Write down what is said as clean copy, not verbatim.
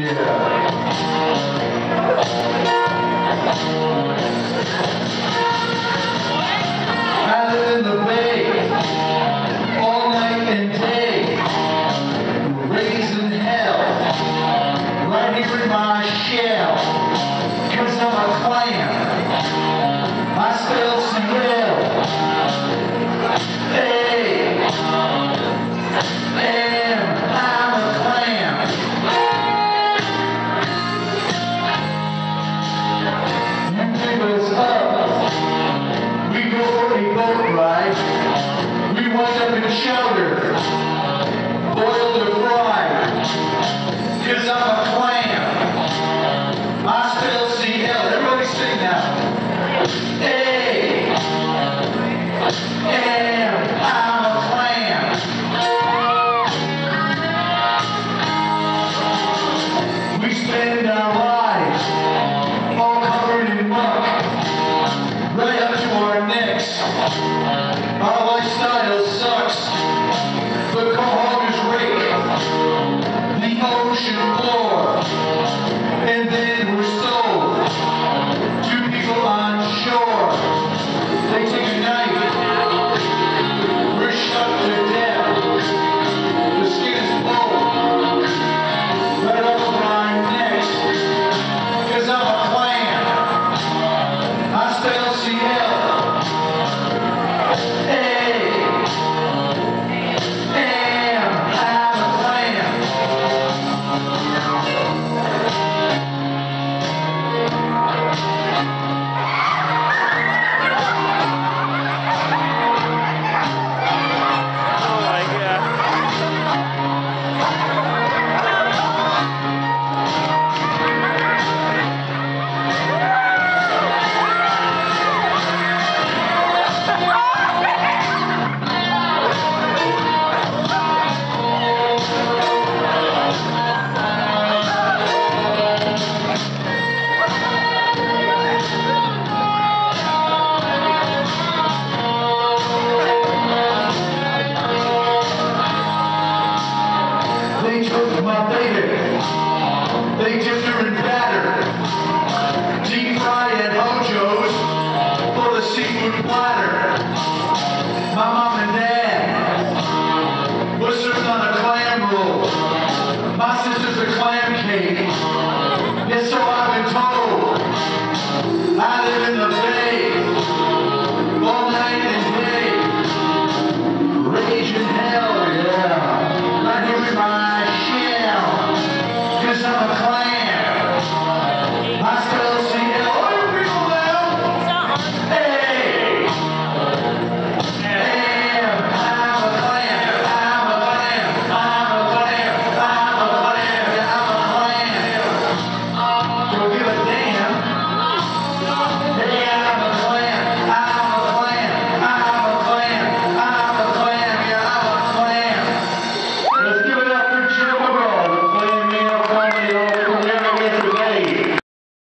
I live in the Bay, all night and day, raising hell, right here in my shell, 'cause I'm a clam. I spell CL, I'm a clam. You pick us up, we go for a boat ride, we wind up in chowder, boiled or fried, 'cause I'm a clam. I spell CL, everybody sing now. I'm a clam. We spend our lives all covered in muck, right up to our necks. Our lifestyle sucks, but cohoggers rake the ocean floor, and then we're sold to people on shore. They take a knife, we're shot to death. The skin is blown right off of our necks, 'cause I'm a clam. I spell CL. I'm a clam. They took my baby, they dipped her in batter, deep fried at Hojo's for the seafood platter. My mom and dad was served on a clam roll. My sister's a clam cake. Yes, so I've been told. I live in the Bay, all night and day, raging hell, yeah, right here in my